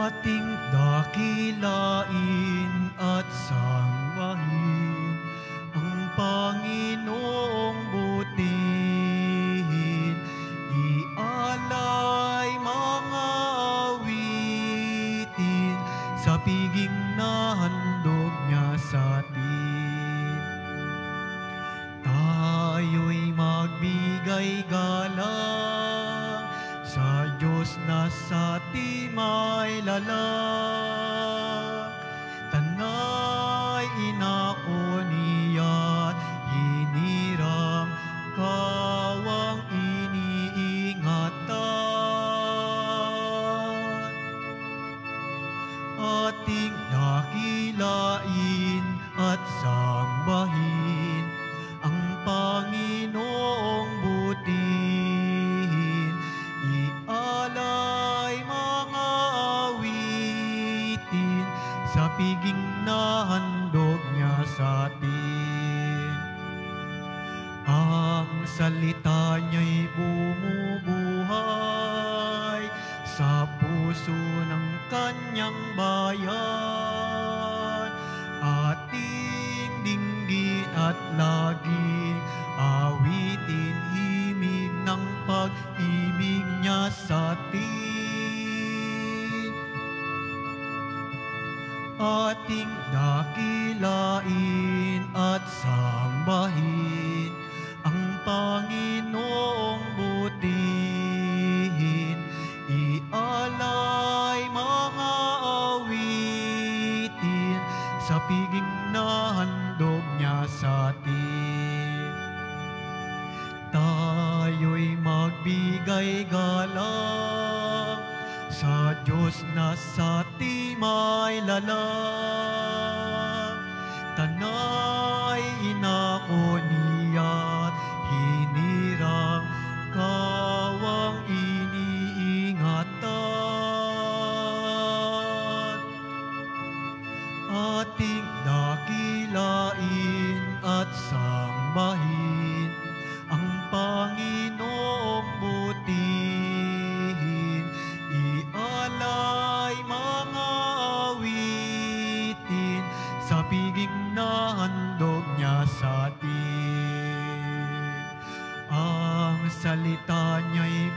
ating dakilain at sambahin ang Panginoong butihin, ialay mga awitin sa piging na handog niya sa atin. Tayo'y magbigay galang sa Diyos na sa timay lalang. Tanay inako niya, hiniram kawang iniingatan. Ating dakilain at sambahin ang Panginoong butihin, ialay mga awitin sa piging na handog niya sa atin. Ang salita niya'y bumubuhay sa puso ng kanyang bayan. Ating dinggin at laging awitin himig ng pag-ibig niya sa atin. Ating dakilain at sambahin ang Panginoong butihin, ialay mga awitin sa piging na handog niya sa atin. Tayo'y magbigay galang sa Diyos na sa timay lalang. Tanay inako niya't hinirang kawang iniingatan. Ating dakilain at sambahin ang Panginoong butihin, ialay mga awitin sa piging na handog niya sa atin. Ang salita niya'y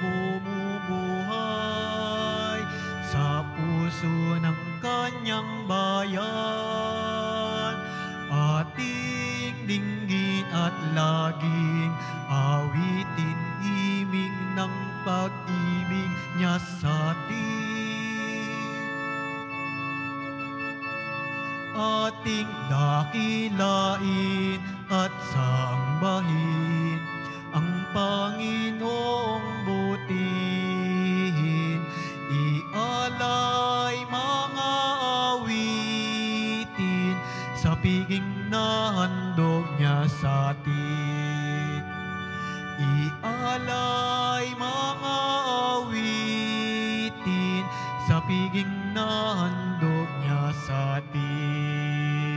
bumubuhay sa puso ng kanyang bayan. Ating dinggin at laging awitin himig ng pag-ibig niya sa atin. Ating dakilain at sambahin ang Panginoong butihin, ialay mga awitin sa piging na handog niya sa atin. Ialay mga awitin sa piging na handog niya sa atin.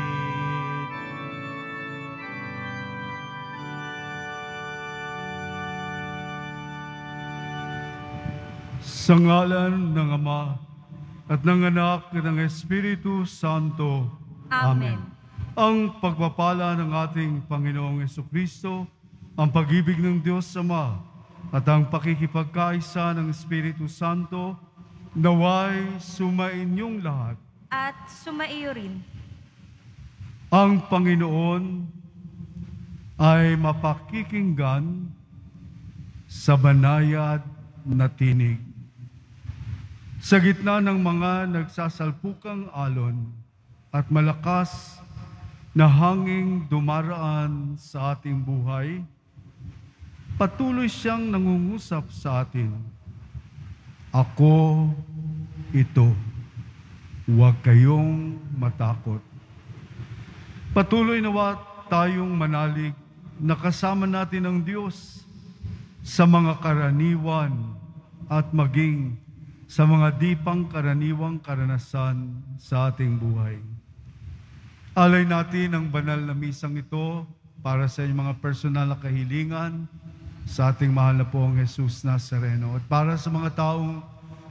Sa ngalan ng Ama at ng Anak at ng Espiritu Santo. Amen. Ang pagpapala ng ating Panginoong Jesucristo, ang pag-ibig ng Diyos Ama, at ang pakikipagkaisa ng Espiritu Santo, naway sumainyong lahat. At sumaiyo rin. Ang Panginoon ay mapakikinggan sa banayad na tinig. Sa gitna ng mga nagsasalpukang alon at malakas na hanging dumaraan sa ating buhay, patuloy siyang nangungusap sa atin. Ako ito, huwag kayong matakot. Patuloy nawa tayong manalig na kasama natin ang Diyos sa mga karaniwan at maging sa mga di pangkaraniwang karanasan sa ating buhay. Alay natin ang banal na misang ito para sa inyong mga personal na kahilingan sa ating mahal na pong Jesus Nazareno at para sa mga taong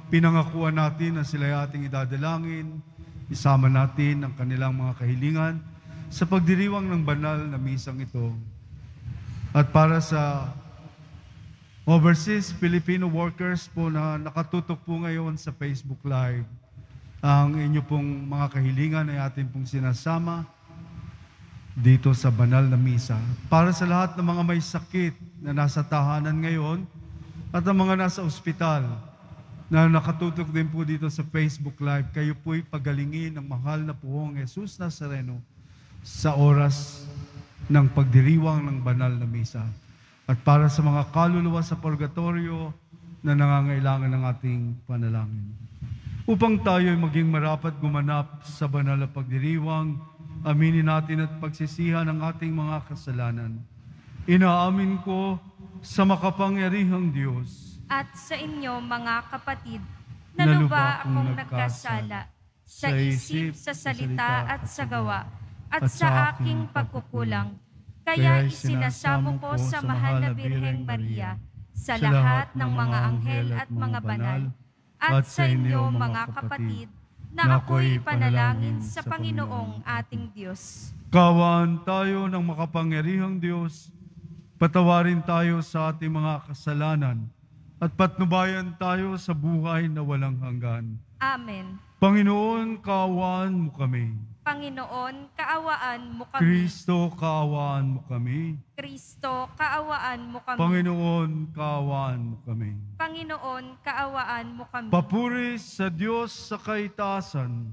pinangakuan natin na sila'y ating idadalangin, isama natin ang kanilang mga kahilingan sa pagdiriwang ng banal na misang ito. At para sa overseas Filipino workers po na nakatutok po ngayon sa Facebook Live, ang inyo pong mga kahilingan ay atin pong sinasama dito sa banal na misa. Para sa lahat ng mga may sakit na nasa tahanan ngayon at ang mga nasa ospital na nakatutok din po dito sa Facebook Live, kayo po'y pagalingin ng mahal na Poong Jesus Nazareno sa oras ng pagdiriwang ng banal na misa. At para sa mga kaluluwa sa purgatorio na nangangailangan ng ating panalangin. Upang tayo ay maging marapat gumanap sa banal na pagdiriwang, aminin natin at pagsisihan ang ating mga kasalanan. Inaamin ko sa makapangyarihang Diyos At sa inyo, mga kapatid, na lubha akong nagkasala sa isip, sa salita at sa gawa, at sa aking pagkukulang. Kaya isinasamo ko sa mahal na Birheng Maria, sa lahat ng mga anghel at mga banal, at sa inyo, mga kapatid, na ako'y panalangin sa Panginoong ating Diyos. Kaawaan tayo ng makapangyarihang Diyos, patawarin tayo sa ating mga kasalanan, at patnubayan tayo sa buhay na walang hanggan. Amen. Panginoon, kaawaan mo kami. Panginoon, kaawaan mo kami. Kristo, kaawaan mo kami. Kristo, kaawaan mo kami. Panginoon, kaawaan mo kami. Panginoon, kaawaan mo kami. Papuri sa Diyos sa kaitaasan.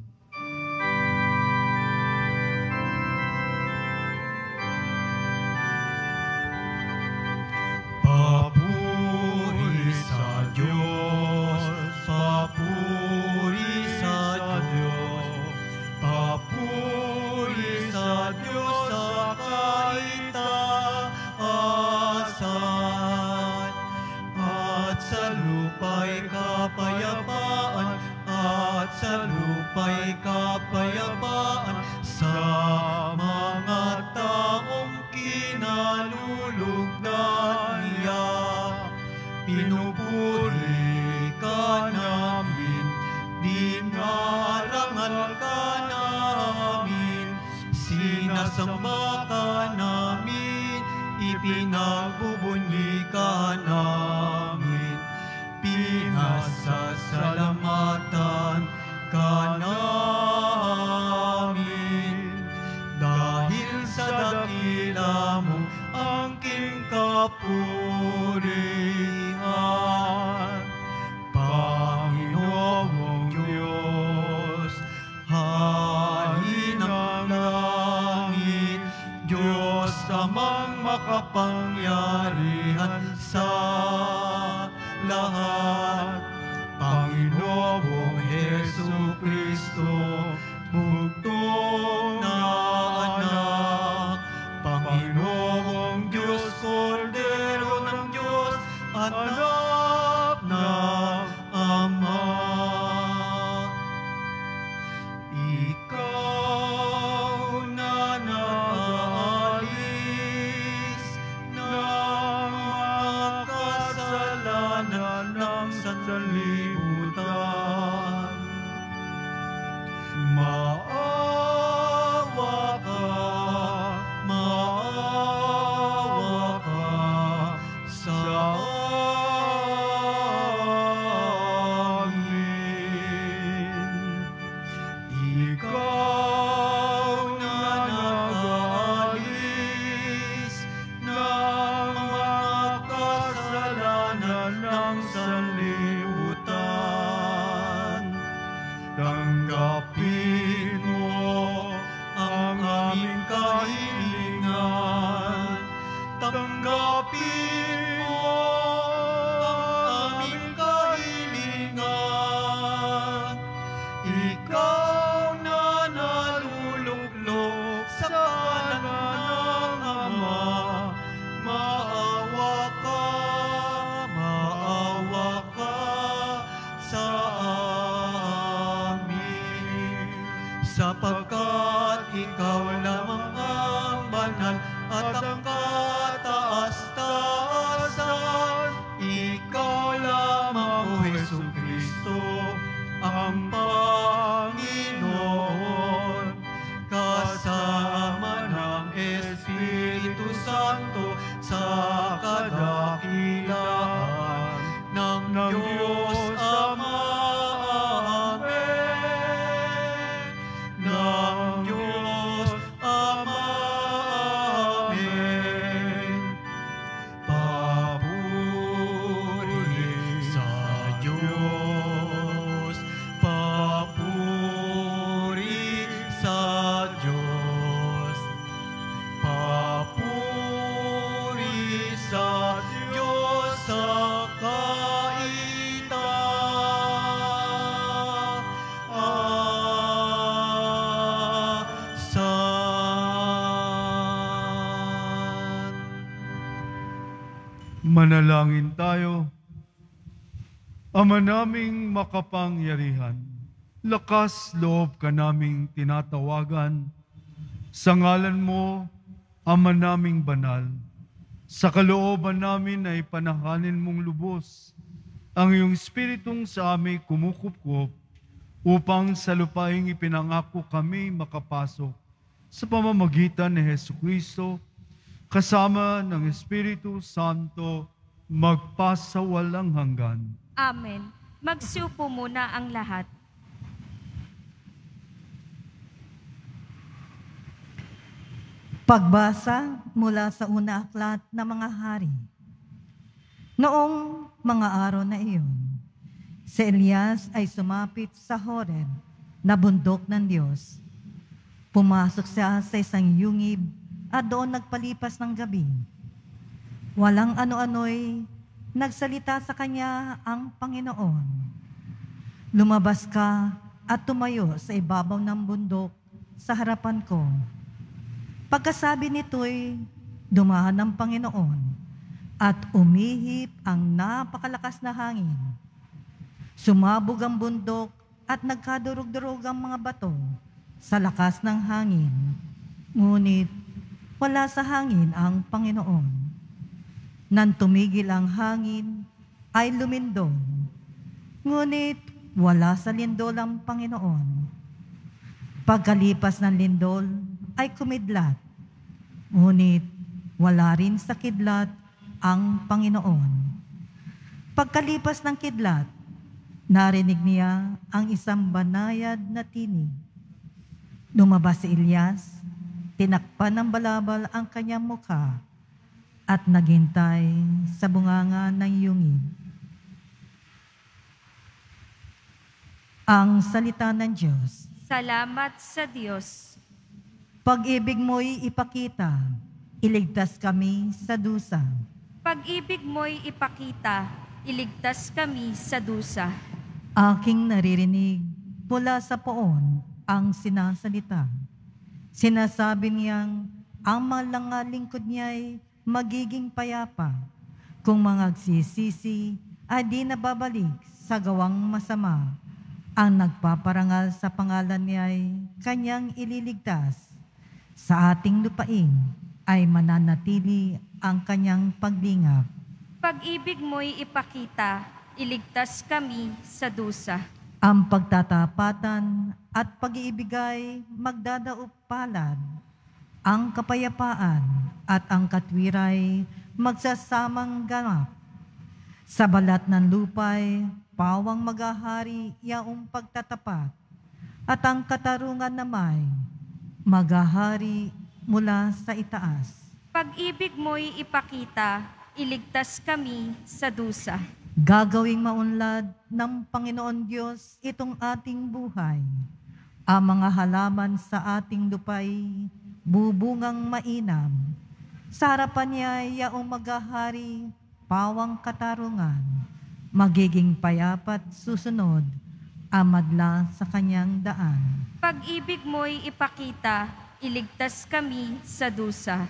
Papuri sa Diyos, papuri sa Diyos, papuri sa Diyos sa kaitaasan, at sa lupa'y kapayapaan, at sa lupa'y kapayapaan sa mga taong kinalulugdan niya. Pinupuri ka namin, dinarangal ka namin, sinasamba ka namin, ipinagbubunyi ka namin, pinasasalamatan ka namin. Dahil sa dakila mo ang king kapurihan, Panginoong Diyos, hain ng langit, Diyos amang makapangyarihan sa lahat. Panginoong Jesucristo, bugtong na anak, Panginoong Diyos, Kordero ng Diyos, anak ng Ama. Ikaw na nag-aalis ng mga kasalanan ng sanlibutan, maawa ka sa amin. Ikaw na nag-aalis ng mga kasalanan ng sanlibutan, tanggapin mo ang aming kahilingan. Tanggapin mo ang aming kahilingan. Ikaw na naluluklok sa kanan ng Ama, maawa ka sa amin, sapagkat ikaw lamang ang banal at ang kataas-taasan. Ikaw lamang, O Jesucristo, ng Diyos Ama. Amen. Ng Diyos Ama. Amen. Papuri sa Diyos, papuri sa Diyos, papuri sa Diyos sa kaitaasan. Manalangin tayo. Ama naming makapangyarihan, lakas loob ka naming tinatawagan. Sa ngalan mo, Ama naming banal, sa kalooban namin ay panahanin mong lubos ang iyong Espiritong sa amin kumukupkup upang sa lupaing ipinangako kami makapasok sa pamamagitan ni Hesukristo kasama ng Espiritu Santo magpasawalang hanggan. Amen. Magsiupo muna ang lahat. Pagbasa mula sa una aklat ng mga hari. Noong mga araw na iyon, si Elias ay sumapit sa Horeb na bundok ng Diyos. Pumasok siya sa isang yungib at doon nagpalipas ng gabi. Walang ano-ano'y nagsalita sa kanya ang Panginoon. Lumabas ka at tumayo sa ibabaw ng bundok sa harapan ko. Pagkasabi nito'y dumaan ang Panginoon at umihip ang napakalakas na hangin. Sumabog ang bundok at nagkadurog-durog ang mga bato sa lakas ng hangin. Ngunit wala sa hangin ang Panginoon. Nang tumigil ang hangin, ay lumindol. Ngunit wala sa lindol ang Panginoon. Pagkalipas ng lindol, ay kumidlat. Ngunit wala rin sa kidlat ang Panginoon. Pagkalipas ng kidlat, narinig niya ang isang banayad na tinig. Lumabas si Elias, tinakpan ng balabal ang kanyang mukha, at naghintay sa bunganga ng yungib. Ang salita ng Diyos. Salamat sa Diyos. Pag-ibig mo'y ipakita, iligtas kami sa dusa. Pag-ibig mo'y ipakita, iligtas kami sa dusa. Aking naririnig mula sa poon ang sinasalita. Sinasabi niyang ang mga lingkod niya'y magiging payapa kung magsisisi ay di nababalik sa gawang masama. Ang nagpaparangal sa pangalan niya'y kanyang ililigtas. Sa ating lupain ay mananatili ang kanyang paglingap. Pag-ibig mo'y ipakita, iligtas kami sa dusa. Ang pagtatapatan at pag-iibig ay magdadaop palad. Ang kapayapaan at ang katwiray magsasamang ganap. Sa balat ng lupay, pawang maghahari yaong pagtatapat. At ang katarungan namay, maghahari mula sa itaas. Pag-ibig mo'y ipakita, iligtas kami sa dusa. Gagawing maunlad ng Panginoon Diyos itong ating buhay. Ang mga halaman sa ating lupay, bubungang mainam. Sa harapan niya yaong maghahari, pawang katarungan. Magiging payapat susunod, amadla sa kanyang daan. Pag-ibig mo'y ipakita, iligtas kami sa dusa.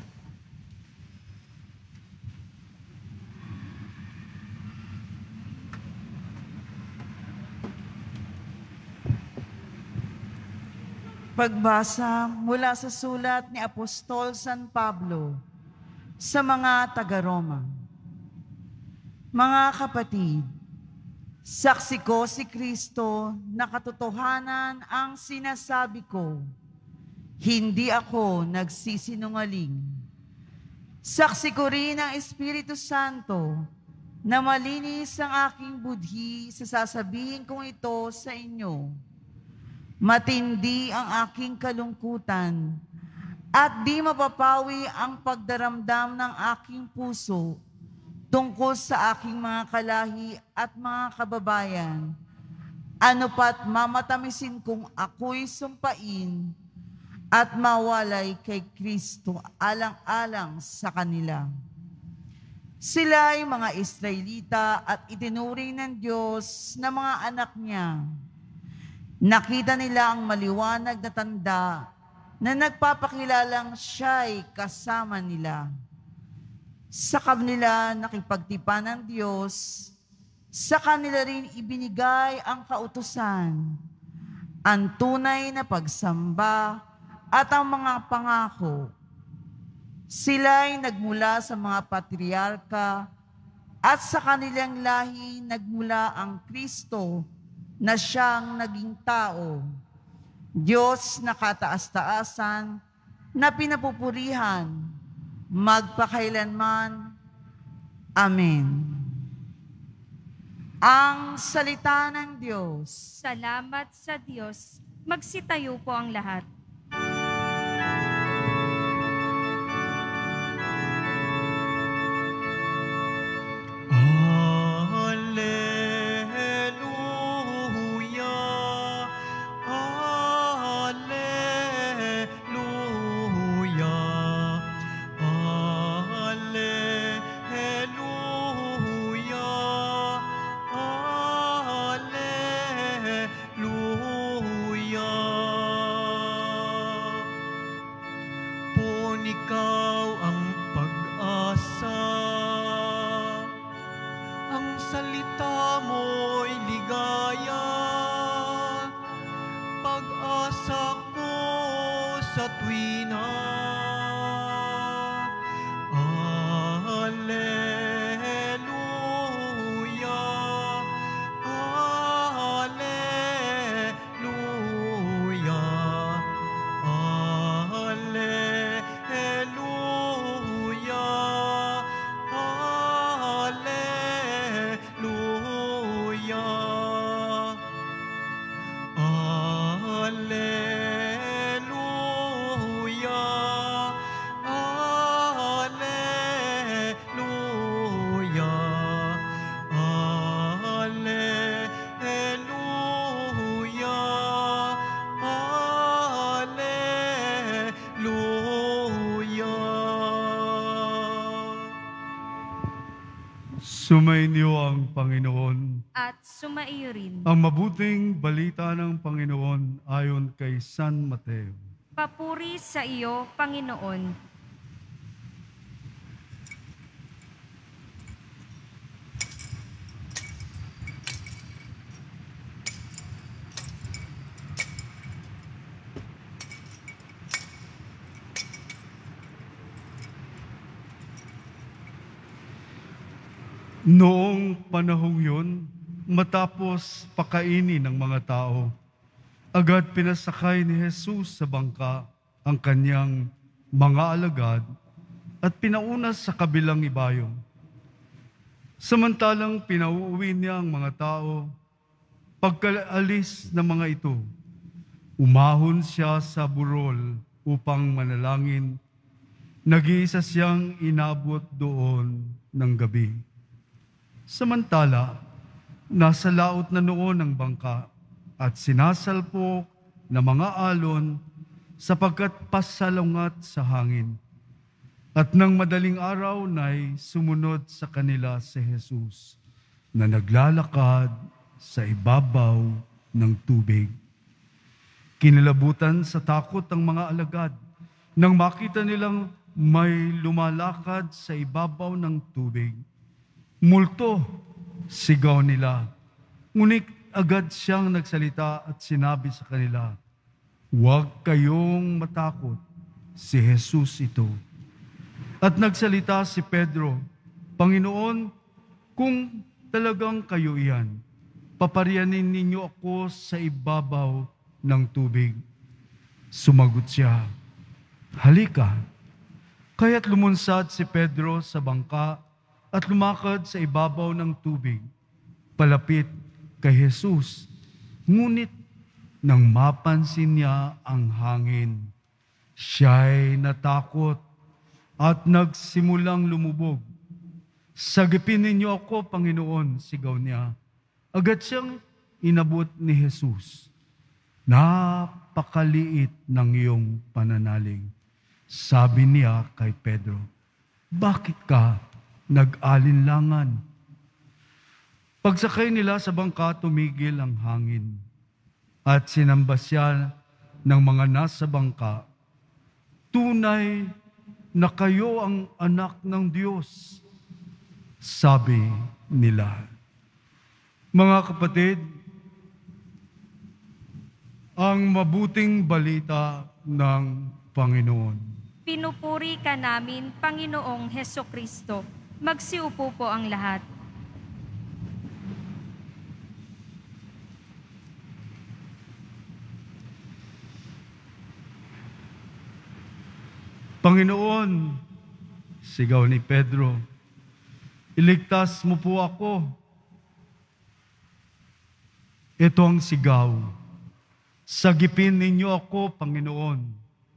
Pagbasa mula sa sulat ni Apostol San Pablo sa mga taga-Roma. Mga kapatid, saksi ko si Kristo na katotohanan ang sinasabi ko. Hindi ako nagsisinungaling. Saksi ko rin ang Espiritu Santo na malinis ang aking budhi sa sasabihin kong ito sa inyo. Matindi ang aking kalungkutan at di mapapawi ang pagdaramdam ng aking puso tungkol sa aking mga kalahi at mga kababayan. Ano pat mamatamisin kong ako'y sumpain at mawalay kay Kristo alang-alang sa kanila. Sila ay mga Israelita at itinuring ng Diyos na mga anak niya. Nakita nila ang maliwanag na tanda na nagpapakilalang siya'y kasama nila. Sa kanila nakipagtipan ng Diyos, sa kanila rin ibinigay ang kautusan, ang tunay na pagsamba at ang mga pangako. Sila'y nagmula sa mga patriarka at sa kanilang lahi nagmula ang Kristo na siyang naging tao. Diyos na kataas-taasan na pinapupurihan magpakailanman. Amen. Ang salita ng Diyos. Salamat sa Diyos. Magsitayo po ang lahat. Alleluia, Alleluia, Alleluia, Alleluia. Pun ikaw ang pag-asa, ang salita mo'y ligaya, pag-asa ko sa tuwina. Alleluia, Alleluia, Alleluia, Alleluia, Alleluia, Alleluia, Alleluia, Alleluia. Sumainyo ang Panginoon. At sumaiyo rin. Ang mabuting balita ng Panginoon ayon kay San Mateo. Papuri sa iyo, Panginoon. Noong panahong yun, matapos pakainin ng mga tao, agad pinasakay ni Jesus sa bangka ang kanyang mga alagad at pinauna sa kabilang ibayong. Samantalang pinauuwi niya ang mga tao, pagkaalis ng mga ito, umahon siya sa burol upang manalangin. Nag-iisa siyang inabot doon ng gabi. Samantala, nasa laot na noon ang bangka at sinasalpok ng mga alon sapagkat pasalungat sa hangin. At nang madaling araw na'y sumunod sa kanila si Jesus na naglalakad sa ibabaw ng tubig. Kinilabutan sa takot ang mga alagad nang makita nilang may lumalakad sa ibabaw ng tubig. Multo, sigaw nila. Ngunit agad siyang nagsalita at sinabi sa kanila, "Huwag kayong matakot, si Jesus ito." At nagsalita si Pedro, "Panginoon, kung talagang kayo iyan, paparianin ninyo ako sa ibabaw ng tubig." Sumagot siya, "Halika." Kaya't lumunsad si Pedro sa bangka at lumakad sa ibabaw ng tubig, palapit kay Jesus. Ngunit nang mapansin niya ang hangin, siya'y natakot at nagsimulang lumubog. Sagipin ninyo ako, Panginoon, sigaw niya. Agad siyang inabot ni Jesus. Napakaliit ng iyong pananalig. Sabi niya kay Pedro, bakit ka nag-alinlangan? Pagsakay nila sa bangka, tumigil ang hangin. At sinamba siya ng mga nasa bangka, tunay na kayo ang anak ng Diyos, sabi nila. Mga kapatid, ang mabuting balita ng Panginoon. Pinupuri ka namin, Panginoong Hesukristo. Magsiupo po ang lahat. Panginoon, sigaw ni Pedro, iligtas mo po ako. Ito ang sigaw. Sagipin ninyo ako, Panginoon.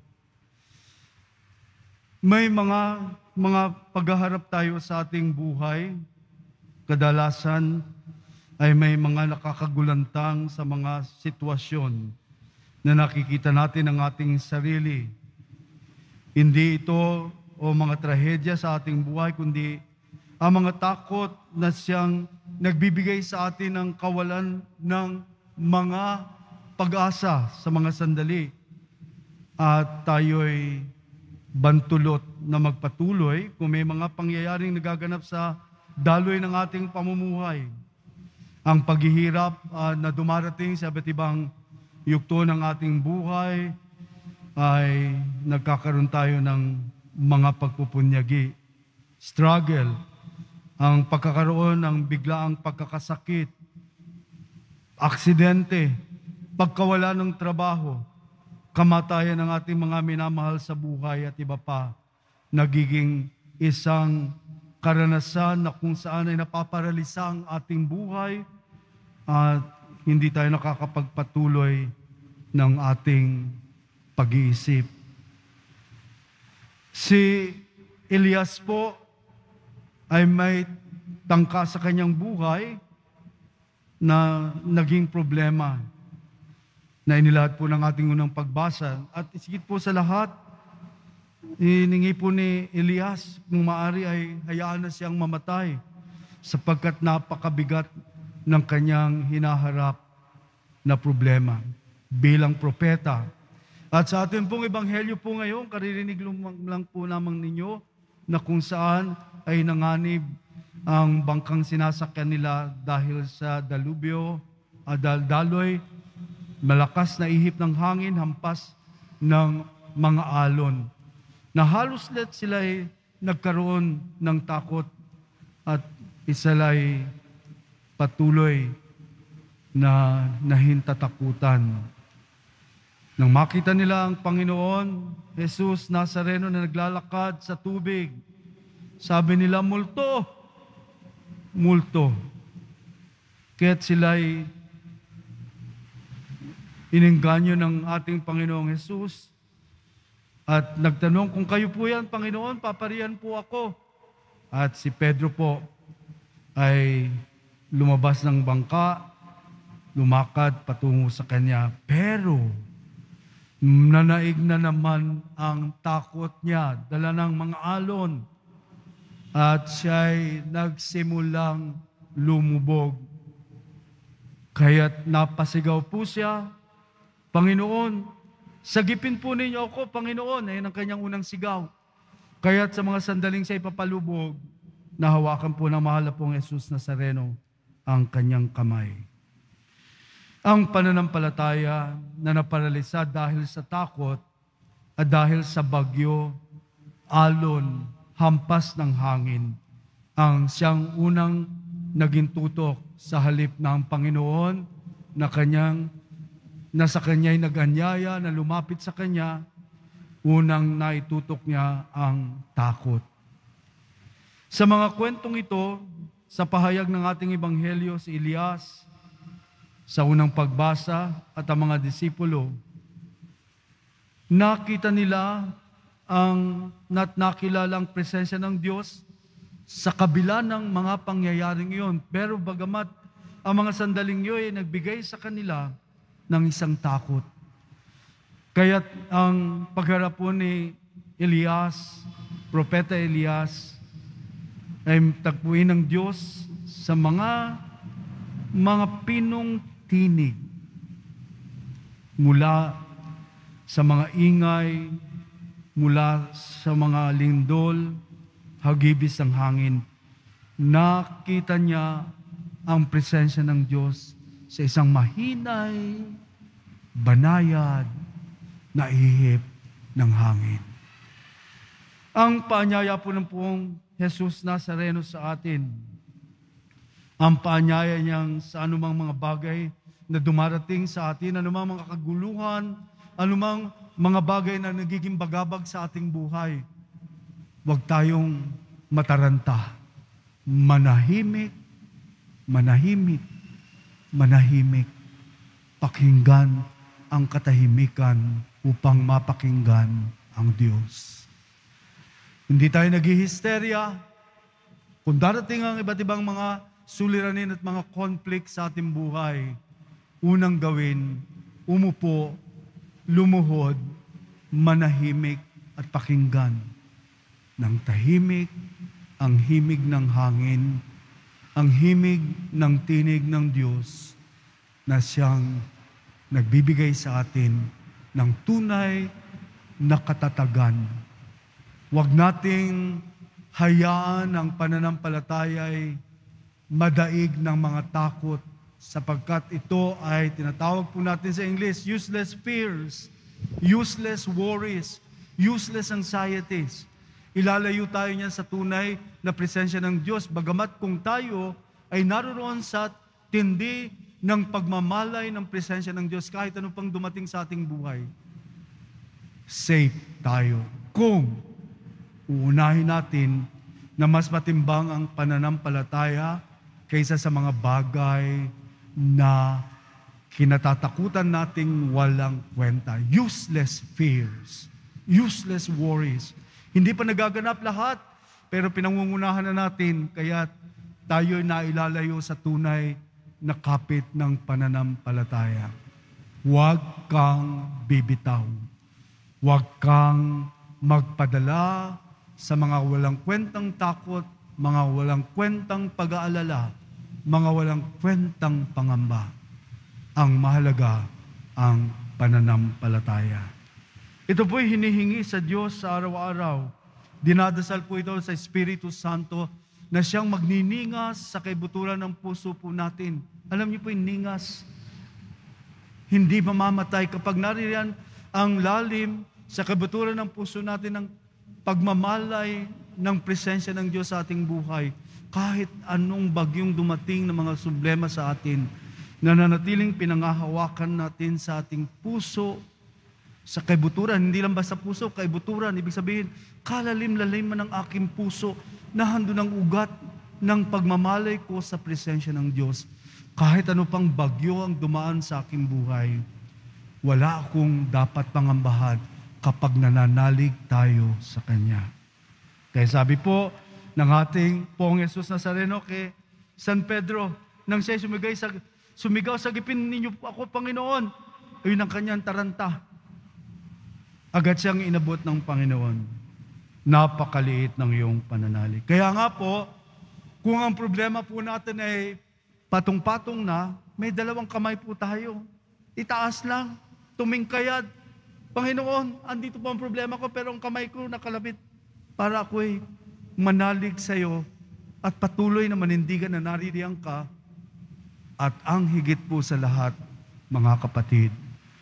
May mga paghaharap tayo sa ating buhay. Kadalasan ay may mga nakakagulantang sa mga sitwasyon na nakikita natin ang ating sarili. Hindi ito o mga trahedya sa ating buhay, kundi ang mga takot na siyang nagbibigay sa atin ng kawalan ng mga pag-asa sa mga sandali. At tayo'y bantulot na magpatuloy kung may mga pangyayaring nagaganap sa daloy ng ating pamumuhay. Ang paghihirap na dumarating sa iba't ibang yugto ng ating buhay, ay nagkakaroon tayo ng mga pagpupunyagi, struggle, ang pagkakaroon ng biglaang pagkakasakit, aksidente, pagkawala ng trabaho, kamatayan ng ating mga minamahal sa buhay at iba pa, nagiging isang karanasan na kung saan ay napaparalisa ang ating buhay at hindi tayo nakakapagpatuloy ng ating pag-iisip. Si Elias po ay may tangka sa kanyang buhay na naging problema na inilahad po ng ating unang pagbasa. At isigit po sa lahat, hiningi po ni Elias kung maaari ay hayaan na siyang mamatay sapagkat napakabigat ng kanyang hinaharap na problema bilang propeta. At sa ating pong ebanghelyo po ngayon, karirinig lang po lamang ninyo na kung saan ay nanganib ang bangkang sinasakyan nila dahil sa dalubyo, daloy, malakas na ihip ng hangin, hampas ng mga alon. Na halos lahat sila ay nagkaroon ng takot at isala'y patuloy na nahintatakutan. Nang makita nila ang Panginoon, Jesus Nazareno na naglalakad sa tubig, sabi nila, multo, multo. Kaya't sila'y inengganyo ng ating Panginoong Jesus at nagtanong, kung kayo po yan, Panginoon, paparihan po ako. At si Pedro po ay lumabas ng bangka, lumakad patungo sa kanya. Pero nanaig na naman ang takot niya, dala ng mga alon, at siya'y nagsimulang lumubog. Kaya't napasigaw po siya, Panginoon, sagipin po ninyo ako, Panginoon. Ayan ang kanyang unang sigaw. Kaya't sa mga sandaling siya ipapalubog, nahawakan po ng mahal na pong Jesus Nazareno ang kanyang kamay. Ang pananampalataya na naparalisa dahil sa takot at dahil sa bagyo, alon, hampas ng hangin, ang siyang unang naging tutok sa halip ng Panginoon na sa kanya'y nag-anyaya, na lumapit sa kanya, unang naitutok niya ang takot. Sa mga kwentong ito, sa pahayag ng ating ebanghelyo, si Elias, sa unang pagbasa at ang mga disipulo, nakita nila nakilalang presensya ng Diyos sa kabila ng mga pangyayaring iyon. Pero bagamat ang mga sandaling iyon ay nagbigay sa kanila ng isang takot. Kaya't ang pagharap po ni Elias, Propeta Elias, ay tagpuin ng Diyos sa mga pinong tinig mula sa mga ingay, mula sa mga lindol, hagibis ng hangin. Nakita niya ang presensya ng Diyos sa isang mahinay, banayad na ihip ng hangin. Ang paanyaya po ng Poong Jesus Nazareno sa atin, ang paanyaya niyang sa anumang mga bagay na dumarating sa atin, anumang mga kaguluhan, anumang mga bagay na nagiging bagabag sa ating buhay, huwag tayong mataranta. Manahimik, manahimik, manahimik. Pakinggan ang katahimikan upang mapakinggan ang Diyos. Hindi tayo naghihisterya. Kung darating ang iba't ibang mga suliranin at mga conflict sa ating buhay, unang gawin, umupo, lumuhod, manahimik at pakinggan ng tahimik ang himig ng hangin, ang himig ng tinig ng Diyos na siyang nagbibigay sa atin ng tunay na katatagan. Huwag nating hayaan ang pananampalataya ay madaig ng mga takot sapagkat ito ay tinatawag po natin sa English, useless fears, useless worries, useless anxieties. Ilalayo tayo niyan sa tunay na presensya ng Diyos, bagamat kung tayo ay naroon sa tindi ng pagmamalay ng presensya ng Diyos, kahit ano pang dumating sa ating buhay, safe tayo. Kung uunahin natin na mas matimbang ang pananampalataya kaysa sa mga bagay na kinatatakutan nating walang kwenta. Useless fears, useless worries. Hindi pa nagaganap lahat, pero pinangungunahan na natin, kaya tayo nailalayo sa tunay na kapit ng pananampalataya. Huwag kang bibitaw. Huwag kang magpadala sa mga walang kwentang takot, mga walang kwentang pag-aalala, mga walang kwentang pangamba. Ang mahalaga, ang pananampalataya. Ito po'y hinihingi sa Diyos sa araw-araw. Dinadasal po ito sa Espiritu Santo na siyang magniningas sa kaibuturan ng puso po natin. Alam niyo po yung ningas, hindi mamamatay kapag nariyan ang lalim sa kaibuturan ng puso natin ng pagmamalay ng presensya ng Diyos sa ating buhay. Kahit anong bagyong dumating na mga problema sa atin, nananatiling pinangahawakan natin sa ating puso, sa kaibuturan, hindi lang basta puso, kaibuturan, ibig sabihin, kalalim-lalim man ang aking puso, na hando ng ugat ng pagmamalay ko sa presensya ng Diyos. Kahit ano pang bagyo ang dumaan sa aking buhay, wala akong dapat pangambahan kapag nananalig tayo sa Kanya. Kaya sabi po ng ating Poong Jesus Nazareno kay San Pedro, nang siya sumigaw sa gipin ninyo ako, Panginoon, ayun ang kanyang taranta. Agad siyang inabot ng Panginoon. Napakaliit ng iyong pananalig. Kaya nga po, kung ang problema po natin ay patong-patong na, may dalawang kamay po tayo. Itaas lang, tumingkayad. Panginoon, andito po ang problema ko, pero ang kamay ko nakalapit para ako'y manalig sa iyo at patuloy na manindigan na naririyan ka. At ang higit po sa lahat, mga kapatid,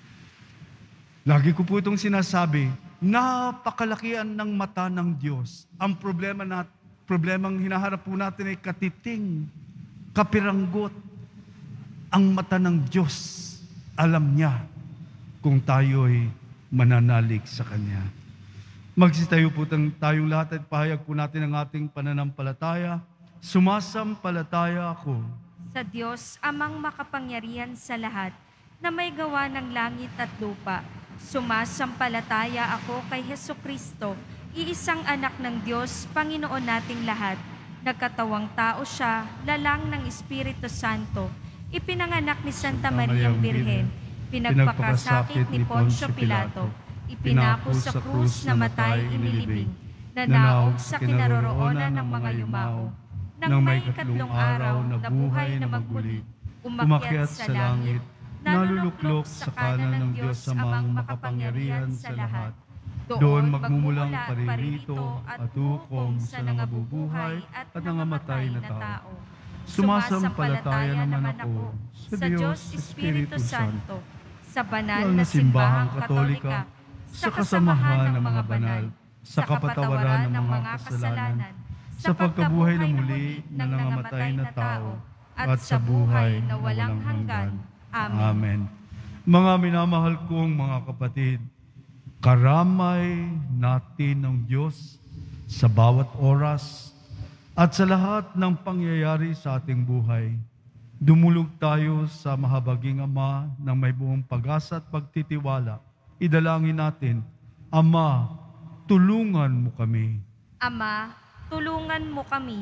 lagi ko po itong sinasabi, napakalakian ng mata ng Diyos. Ang problemang hinaharap po natin ay katiting, kapiranggot. Ang mata ng Diyos, alam niya kung tayo'y mananalig sa Kanya. Magsitayo po tayong lahat at pahayag po natin ang ating pananampalataya. Sumasampalataya ako Sa Diyos, amang makapangyarihan sa lahat, na may gawa ng langit at lupa. Sumasampalataya ako kay Hesukristo, iisang anak ng Diyos, Panginoon nating lahat. Nagkatawang tao siya, lalang ng Espiritu Santo, ipinanganak ni Santa Mariang Birhen, pinagpakasakit ni Poncio Pilato, ipinako sa krus, namatay, inilibing, nanaog sa kinaroroonan ng mga yumao, nang may ikatlong araw, nabuhay na magmuli, umakyat sa langit, naluluklok sa kanan ng Diyos amang makapangyarihan sa lahat. Doon magmumulang paririto at hukom sa nangabubuhay at nangamatay na tao. Sumasampalataya naman ako sa Diyos Espiritu Santo, sa banal na simbahang katolika, sa kasamahan ng mga banal, sa kapatawaran ng mga kasalanan, sa pagkabuhay na muli ng nangamatay na tao, at sa buhay na walang hanggan. Amen. Amen. Mga minamahal kong mga kapatid, karamay natin ng Diyos sa bawat oras at sa lahat ng pangyayari sa ating buhay. Dumulog tayo sa mahabaging Ama ng may buong pag-asa at pagtitiwala. Idalangin natin, Ama, tulungan mo kami. Ama, tulungan mo kami.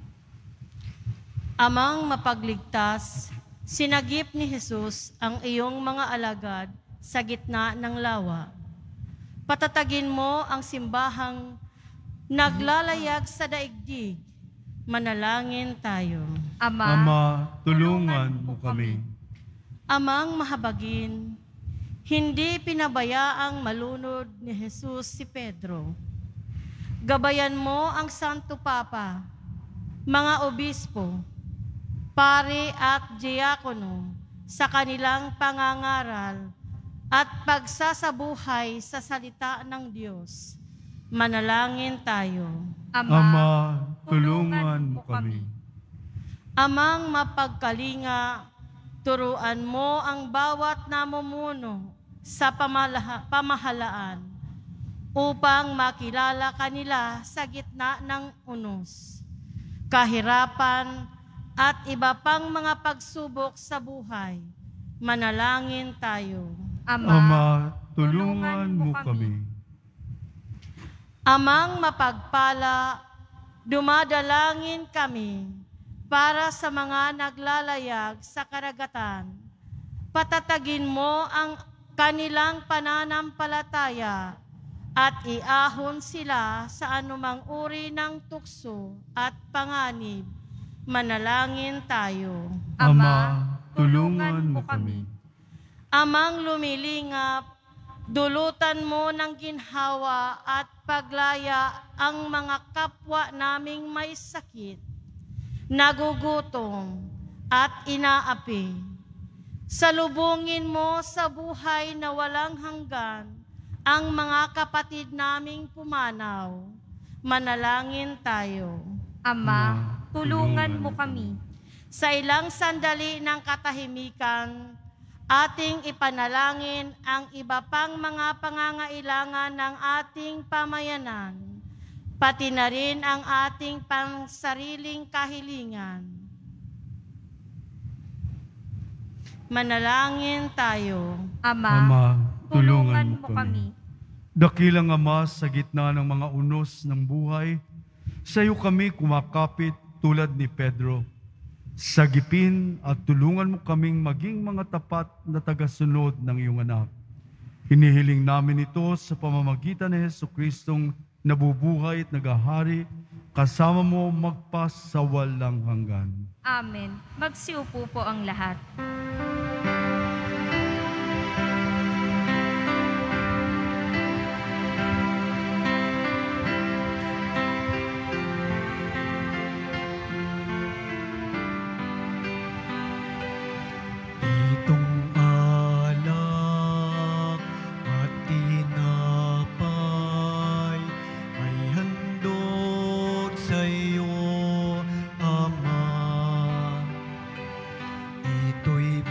Amang mapagligtas, sinagip ni Jesus ang iyong mga alagad sa gitna ng lawa. Patatagin mo ang simbahang naglalayag sa daigdig. Manalangin tayo. Ama, tulungan mo kami. Amang mahabagin, hindi pinabayaang malunod ni Jesus si Pedro. Gabayan mo ang Santo Papa, mga obispo, pare at diakono sa kanilang pangangaral at pagsasabuhay sa salita ng Diyos. Manalangin tayo. Ama, tulungan mo kami. Amang mapagkalinga, turuan mo ang bawat namumuno sa pamahalaan upang makilala kanila sa gitna ng unos, kahirapan at iba pang mga pagsubok sa buhay. Manalangin tayo. Ama, tulungan mo kami. Amang mapagpala, dumadalangin kami para sa mga naglalayag sa karagatan. Patatagin mo ang kanilang pananampalataya at iahon sila sa anumang uri ng tukso at panganib. Manalangin tayo. Ama, tulungan mo kami. Amang lumilingap, dulutan mo ng ginhawa at paglaya ang mga kapwa naming may sakit, nagugutom at inaapi. Salubungin mo sa buhay na walang hanggan ang mga kapatid naming pumanaw. Manalangin tayo. Ama, tulungan mo kami. Sa ilang sandali ng katahimikan, ating ipanalangin ang iba pang mga pangangailangan ng ating pamayanan, pati na rin ang ating pansariling kahilingan. Manalangin tayo. Ama, tulungan mo kami. Dakilang Ama, sa gitna ng mga unos ng buhay, sa iyo kami kumakapit tulad ni Pedro. Sagipin at tulungan mo kaming maging mga tapat na tagasunod ng iyong anak. Hinihiling namin ito sa pamamagitan ni Jesucristong nabubuhay at nagahari, kasama mo magpas sa walang hanggan. Amen. Magsiupo po ang lahat. Itong alak at tinapay ay handog sa iyo, Ama. Ito'y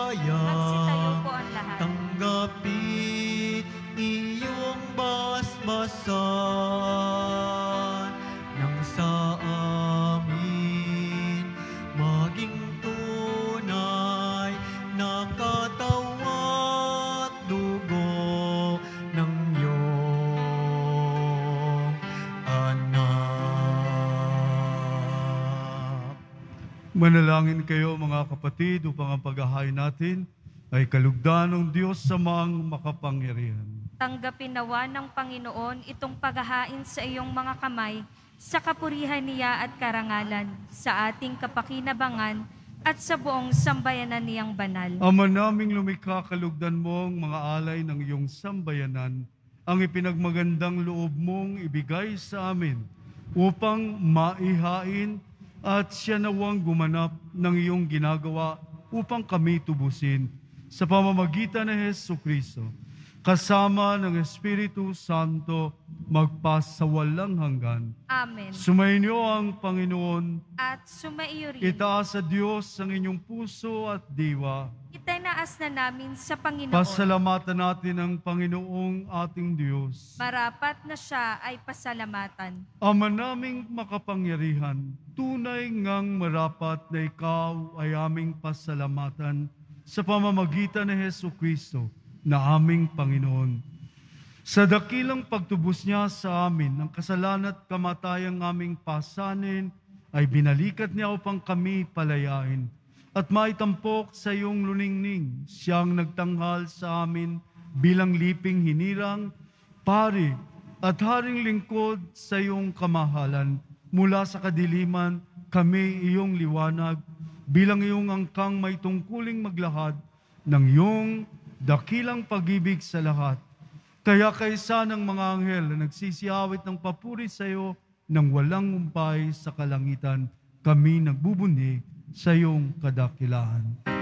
biyaya. Magsitayo po ang lahat. Tanggapin iyong basbasan nang sa amin maging tunay na katawan at dugo ng iyong anak. Manalangin kayo mga kapatid upang ang paghahain natin ay kalugdan ng Diyos sa mga makapangyarihan. Tanggapin nawa ng Panginoon itong paghahain sa iyong mga kamay sa kapurihan niya at karangalan, sa ating kapakinabangan at sa buong sambayanan niyang banal. Ama naming lumikha, kalugdan mong mga alay ng iyong sambayanan, ang ipinagmagandang loob mong ibigay sa amin upang maihain at siya nawang gumanap ng iyong ginagawa upang kami tubusin sa pamamagitan ng Jesucristo, kasama ng Espiritu Santo, magpasawalang hanggan. Amen. Sumainyo ang Panginoon, At sumaiyo rin. itaas sa Diyos ang inyong puso at diwa. Itinaas na namin sa Panginoon. Pasalamatan natin ang Panginoong ating Diyos. Marapat na siya ay pasalamatan. Ama naming makapangyarihan, tunay ngang marapat na ikaw ay aming pasalamatan sa pamamagitan ni Jesucristo na aming Panginoon. Sa dakilang pagtubos niya sa amin ng kasalanan at kamatayang aming pasanin, ay binalikat niya upang kami palayain at maitampok sa iyong luningning. Siyang nagtanghal sa amin bilang liping hinirang, pari at haring lingkod sa iyong kamahalan. Mula sa kadiliman, kami iyong liwanag, bilang iyong angkang may tungkuling maglahad ng iyong dakilang pag-ibig sa lahat. Kaya kaysa ng mga anghel na nagsisiyawit ng papuri sa iyo nang walang umpay sa kalangitan, kami nagbubuni sa iyong kadakilaan.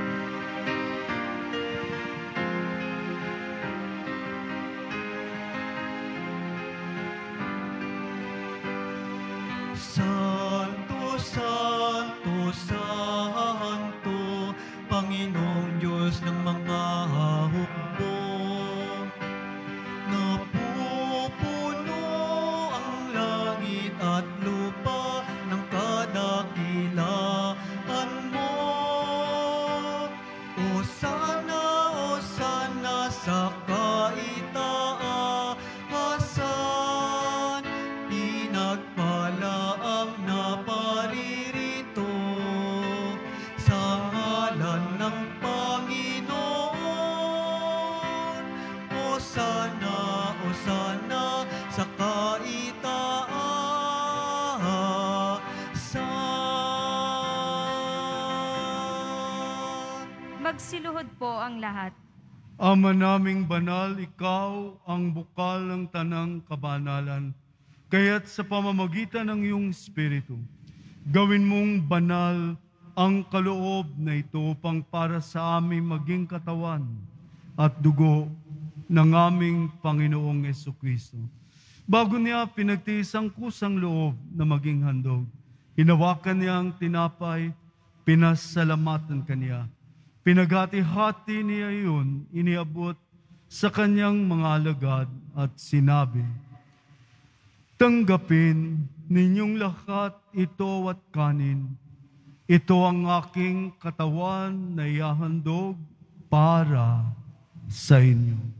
Santo, Santo, Santo, Panginoong Diyos ng mga hukbo. Napupuno ang langit at lupa ng kadakilaan mo. O sana sa kaitaasan, pinagpala ang naparirito sa ngalan ng Panginoon. O sana sa kaitaasan. Magsiluhod po ang lahat. Ama naming banal, ikaw ang bukal ng tanang kabanalan. Kaya't sa pamamagitan ng iyong Espiritu, gawin mong banal ang kaloob na ito upang para sa aming maging katawan at dugo ng aming Panginoong Jesucristo. Bago niya pinagtiis ang kusang loob na maging handog, hinawakan niya ang tinapay, pinasalamatan kaniya. Pinaghati-hati niya iyon, iniabot sa kanyang mga alagad at sinabi, "Tanggapin ninyong lahat ito at kanin. Ito ang aking katawan na ihahandog para sa inyo."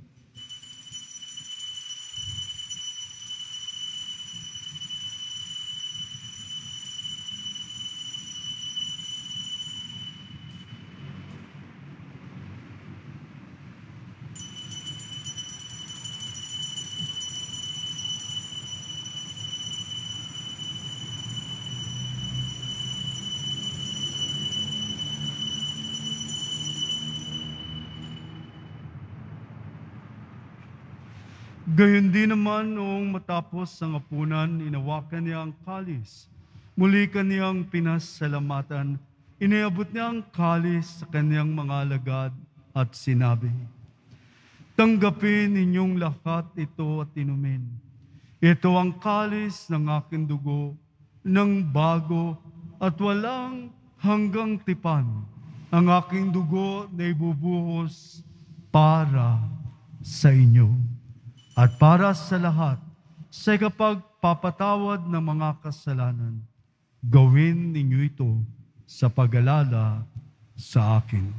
Gayon din naman noong matapos ang hapunan, inawakan niya ang kalis. Muli kaniyang pinasalamatan. Iniabot niya ang kalis sa kaniyang mga alagad at sinabi, "Tanggapin ninyong lahat ito at inumin. Ito ang kalis ng aking dugo, ng bago at walang hanggang tipan. ang aking dugo na ibubuhos para sa inyo at para sa lahat sa ikapagpapatawad ng mga kasalanan. Gawin ninyo ito sa pag-alala sa akin.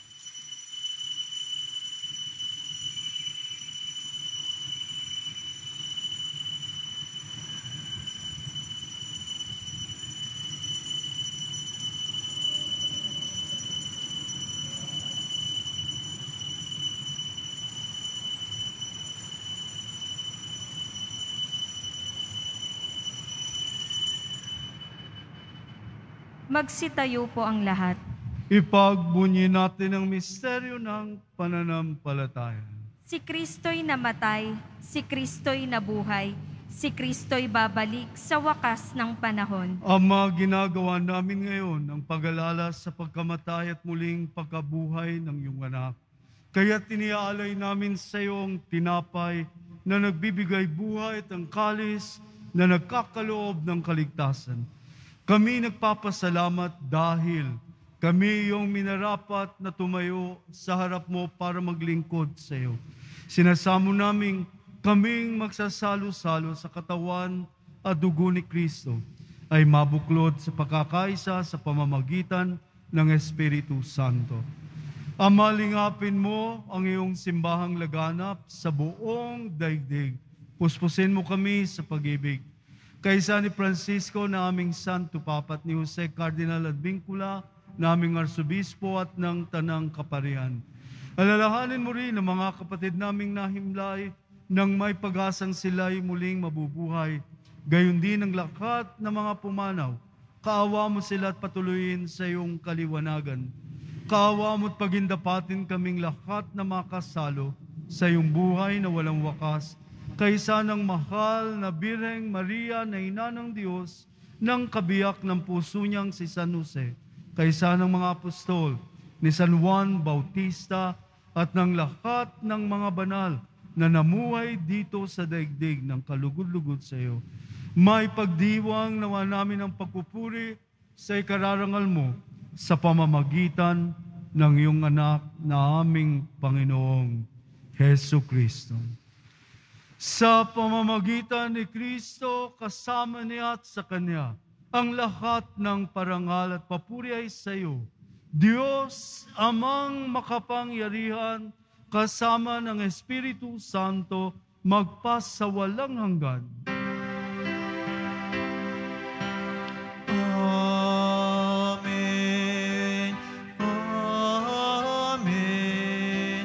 Magsitayo po ang lahat. Ipagbunyi natin ang misteryo ng pananampalataya. Si Kristo'y namatay, si Kristo'y nabuhay, si Kristo'y babalik sa wakas ng panahon. Ama, ginagawa namin ngayon ang pag-alala sa pagkamatay at muling pagkabuhay ng iyong anak. Kaya tiniaalay namin sa iyo ang tinapay na nagbibigay buhay at ang kalis na nagkakaloob ng kaligtasan. Kami nagpapasalamat dahil kami iyong minarapat na tumayo sa harap mo para maglingkod sa iyo. Sinasamo namin kaming magsasalo-salo sa katawan at dugo ni Kristo ay mabuklod sa pagkakaisa sa pamamagitan ng Espiritu Santo. Ama, lingapin mo ang iyong simbahang laganap sa buong daigdig. Puspusin mo kami sa pag-ibig. Kaysa ni Francisco na aming Santo Papat, ni Jose Cardinal Advincula, na aming Arsobispo at ng Tanang Kaparian. Alalahanin mo rin ang mga kapatid naming nahimlay nang may pag-asang sila'y muling mabubuhay. Gayon din ang lahat ng mga pumanaw. Kaawa mo sila at patuloyin sa iyong kaliwanagan. Kaawa mo at pagindapatin kaming lahat na makasalo sa iyong buhay na walang wakas, kaysa ng mahal na Birheng Maria na Ina ng Diyos, ng kabiyak ng puso niyang si San Jose, kaysa ng mga apostol, ni San Juan Bautista, at ng lahat ng mga banal na namuhay dito sa daigdig ng kalugod-lugod sa iyo. May pagdiwang nawa namin ang pagpupuri sa ikararangal mo sa pamamagitan ng iyong anak na aming Panginoong Hesu Kristo. Sa pamamagitan ni Kristo, kasama niya at sa Kanya, ang lahat ng parangal at papuri ay sa iyo, Diyos, Amang makapangyarihan, kasama ng Espiritu Santo, magpasawalang hanggan. Amen. Amen.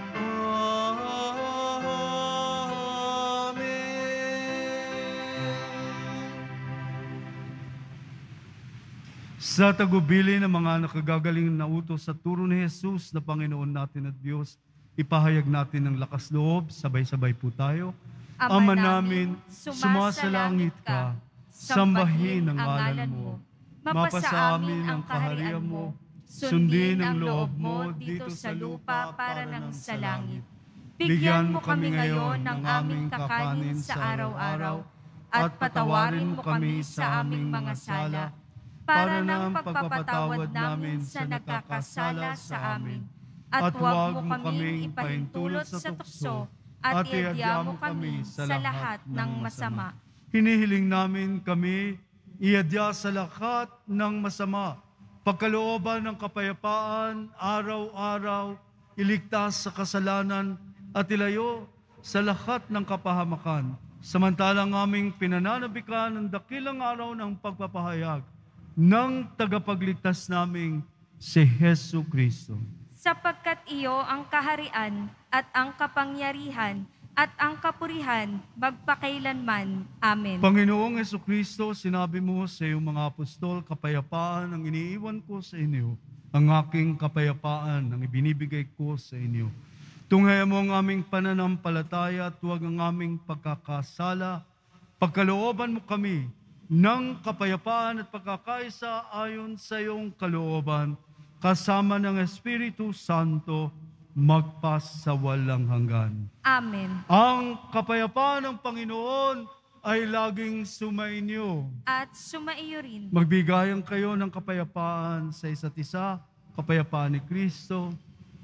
Sa tagubili ng mga nakagagaling na utos sa turo ni Jesus na Panginoon natin at Diyos, ipahayag natin ng lakas loob, sabay-sabay po tayo. Ama namin, sumasalangit ka, sambahin ang ngalan mo. Mapasa amin ang kaharian mo, sundin ang loob mo dito sa lupa para ng sa langit. Bigyan mo kami ngayon ng aming kakanin sa araw-araw at patawarin mo kami sa aming mga sala para ng pagpapatawad namin sa nagkakasala sa amin. At huwag mo kaming ipahintulot sa tukso at iadya mo kami sa lahat ng masama. Hinihiling namin kami iadya sa lahat ng masama, pagkalooban ng kapayapaan, araw-araw, iligtas sa kasalanan at ilayo sa lahat ng kapahamakan. Samantalang aming pinananabikan ng dakilang araw ng pagpapahayag ng tagapagligtas naming si Hesu Kristo. Sapagkat iyo ang kaharian at ang kapangyarihan at ang kapurihan magpakailanman. Amen. Panginoong Hesu Kristo, sinabi mo sa iyong mga apostol, kapayapaan ang iniiwan ko sa inyo, ang aking kapayapaan ang ibinibigay ko sa inyo. Tunghayan mo ang aming pananampalataya at huwag ang aming pagkakasala. Pagkalooban mo kami ng kapayapaan at pagkakaisa ayon sa iyong kalooban, kasama ng Espiritu Santo, magpasawalang hanggan. Amen. Ang kapayapaan ng Panginoon ay laging sumainyo. At sumaiyo rin. Magbigayan kayo ng kapayapaan sa isa't isa kapayapaan ni Kristo.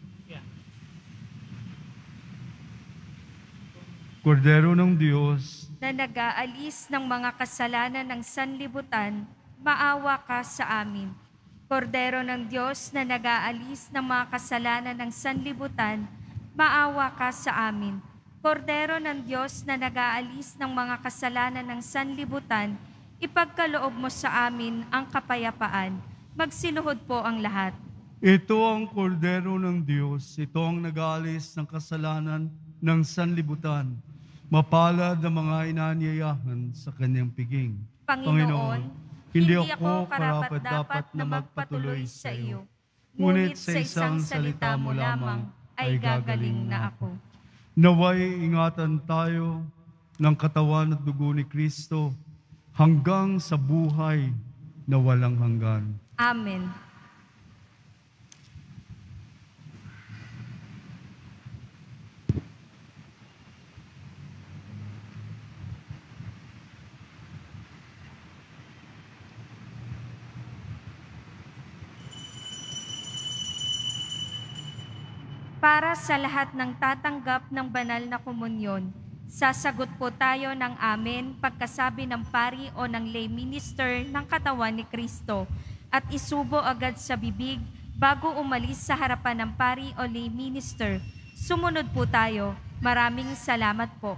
Kordero ng Diyos, na nag-aalis ng mga kasalanan ng sanlibutan, maawa ka sa amin. Kordero ng Diyos na nag-aalis ng mga kasalanan ng sanlibutan, maawa ka sa amin. Kordero ng Diyos na nag-aalis ng mga kasalanan ng sanlibutan, ipagkaloob mo sa amin ang kapayapaan. Magsiluhod po ang lahat. ito ang kordero ng Diyos, ito ang nag-aalis ng kasalanan ng sanlibutan. Mapalad ang mga inaanyayahan sa kanyang piging. Panginoon, hindi ako karapat-dapat na magpatuloy sa iyo. Ngunit sa isang salita mo lamang ay gagaling na ako. Naway ingatan tayo ng katawan at dugo ni Kristo hanggang sa buhay na walang hanggan. Amen. Para sa lahat ng tatanggap ng banal na komunyon, sasagot po tayo ng amen pagkasabi ng pari o ng lay minister ng katawan ni Kristo at isubo agad sa bibig bago umalis sa harapan ng pari o lay minister. Sumunod po tayo. Maraming salamat po.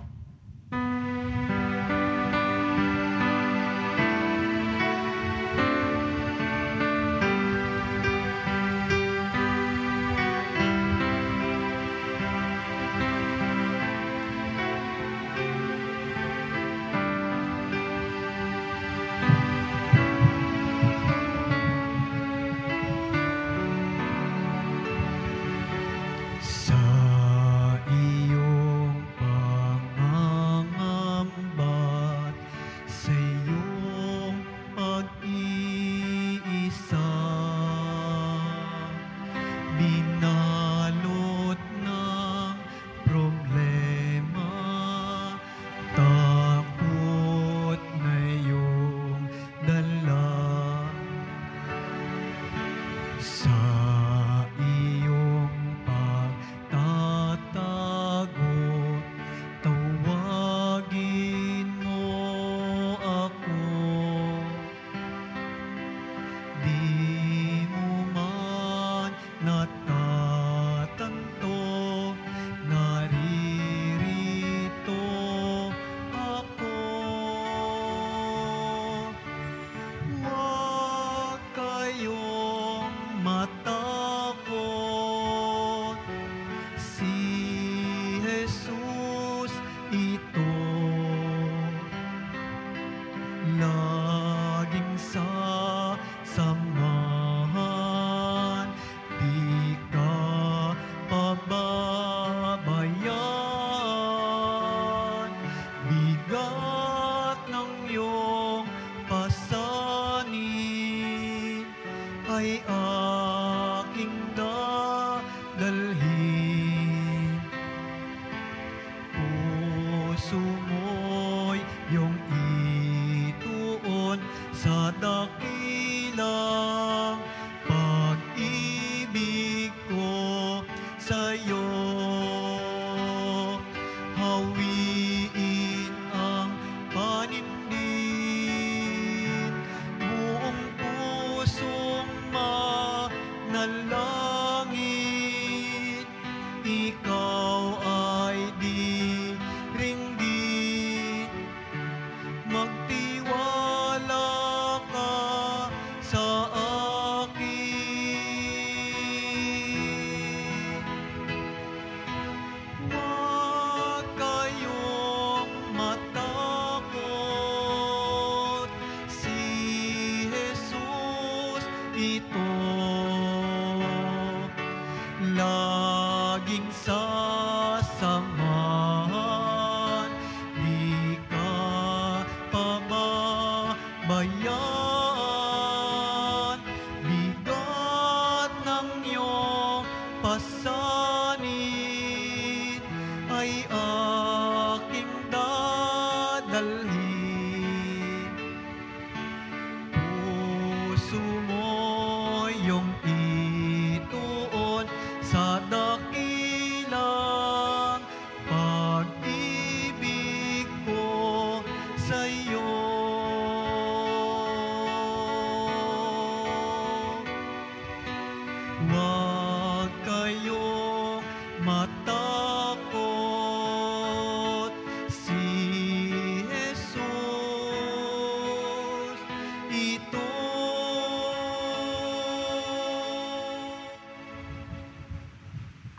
Sa iyong pangangambat, sa iyong pag-iisa, binalot ng problema, takot na iyong dala. Sa iyong pagtatago, tawagin mo ako. Di mo man natatanto, naririto ako. Huwag kayong matakot, si Jesus ito. Laging sasamahan, di ka pababayaan. Bigat ng iyong pasanin ay aking dadalhin. Puso mo'y iyong ituon sa dakilang pag-ibig ko sa'yo. Hawiin ang panindin, buong pusong manalangin. Ikaw ay di ringgit, magtiwala ka sa akin. Huwag kayong matakot, si Jesus ito. Laging sasamahan, di ka pababayaan. Bigat ng iyong pasanin ay aking dadalhin. Puso mo iyong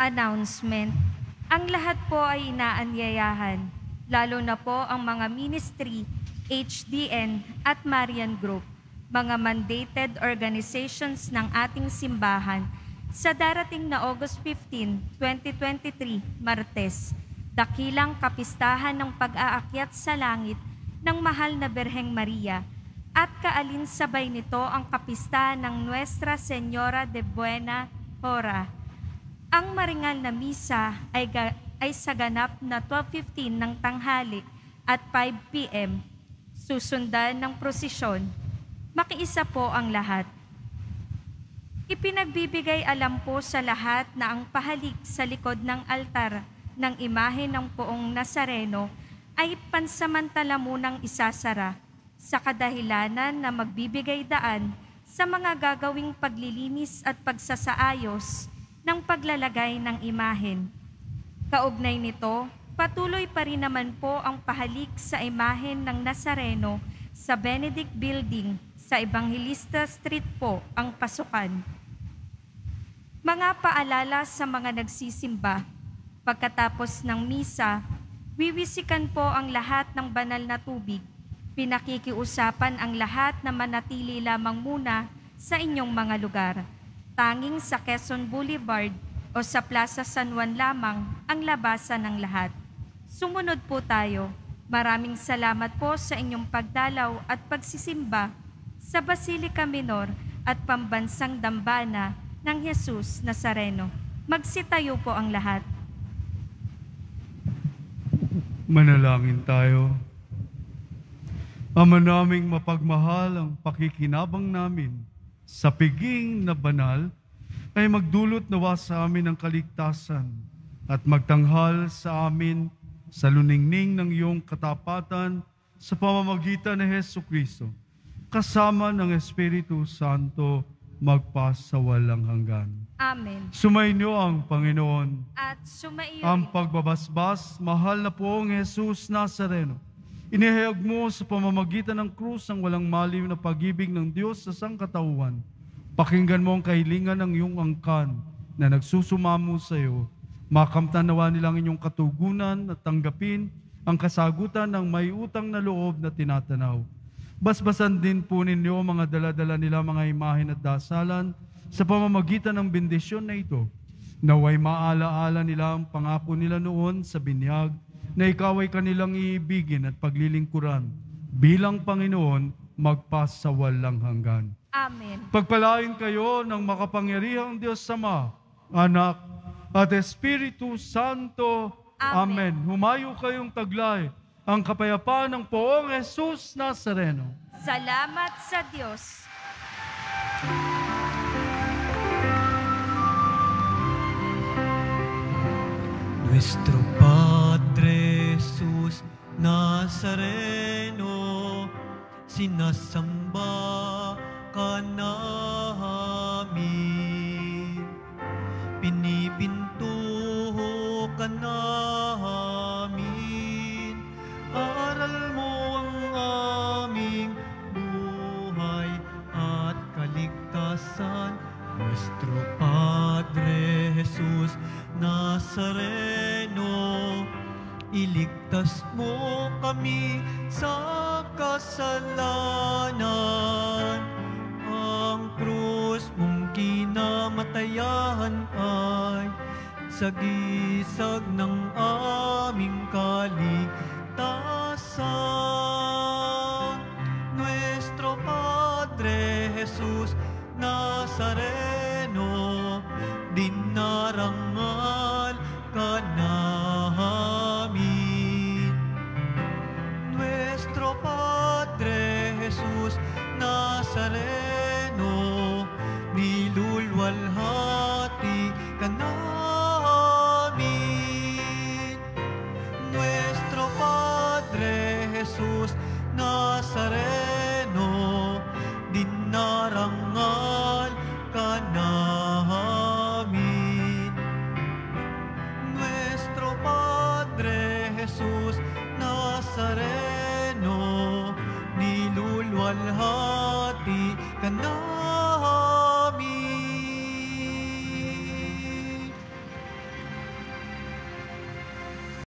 Announcement. Ang lahat po ay inaanyayahan, lalo na po ang mga ministry, HDN at Marian Group, mga mandated organizations ng ating simbahan sa darating na August 15, 2023, Martes, dakilang kapistahan ng pag-aakyat sa langit ng mahal na Birheng Maria at kaalinsabay nito ang kapistahan ng Nuestra Señora de Buena Hora. Ang maringal na misa ay sa ganap na 12:15 ng tanghali at 5 p.m. Susundan ng prosesyon. Makiisa po ang lahat. Ipinagbibigay alam po sa lahat na ang pahalik sa likod ng altar ng imahe ng Poong Nazareno ay pansamantala munang isasara sa kadahilanan na magbibigay daan sa mga gagawing paglilinis at pagsasaayos ng paglalagay ng imahen. Kaugnay nito, patuloy pa rin naman po ang pahalik sa imahen ng Nazareno sa Benedict Building sa Evangelista Street po ang pasukan. Mga paalala sa mga nagsisimba. Pagkatapos ng misa, wiwisikan po ang lahat ng banal na tubig. Pinakikiusapan ang lahat na manatili lamang muna sa inyong mga lugar. Tanging sa Quezon Boulevard o sa Plaza San Juan lamang ang labasan ng lahat. Sumunod po tayo. Maraming salamat po sa inyong pagdalaw at pagsisimba sa Basilica Minor at Pambansang Dambana ng Jesus Nazareno. Magsitayo po ang lahat. Manalangin tayo. Ama naming mapagmahal, ang pakikinabang namin sa piging na banal ay magdulot nawa sa amin ng kaligtasan at magtanghal sa amin sa luningning ng iyong katapatan sa pamamagitan ni Hesukristo, kasama ng Espiritu Santo, magpasawalang hanggan. Amen. Sumainyo ang Panginoon. At sumaiyo Ang rin. pagbabasbas, mahal na Poong Jesus Nazareno, inihayag mo sa pamamagitan ng krus ang walang malim na pag-ibig ng Diyos sa sangkatauhan. Pakinggan mo ang kahilingan ng iyong angkan na nagsusumamo sa iyo. Makamtan nawa nilang inyong katugunan at tanggapin ang kasagutan ng may utang na loob na tinatanaw. Basbasan din po ninyo mga dala-dala nila mga imahen at dasalan sa pamamagitan ng bendisyon na ito. Naway maalaala nila ang pangako nila noon sa binyag na ikaw ay kanilang iibigin at paglilingkuran bilang Panginoon magpasawalang hanggan. Amen. Pagpalain kayo ng makapangyarihang Diyos Ama, Anak, at Espiritu Santo. Amen. Amen. Humayo kayong taglay ang kapayapaan ng Poong Jesus Nazareno. Salamat sa Diyos. Nuestro Padre Jesus Nazareno, sinasamba ka namin, pinipintuho ka namin, aral mo ang aming buhay at kaligtasan. Nuestro Padre Jesus Nazareno, iligtas mo kami sa kasalanan. Ang krus mong kinamatayan ay sagisag ng aming kaligtasan. Nuestro Padre Jesus Nazareno, dinarangal ka namin. Nuestro Padre Jesus Nazareno, nilulwalhati ka namin. Nuestro Padre Jesus Nazareno, dinarangal ka namin. Nuestro Padre Jesus Nazareno, nilulwalhati ka namin.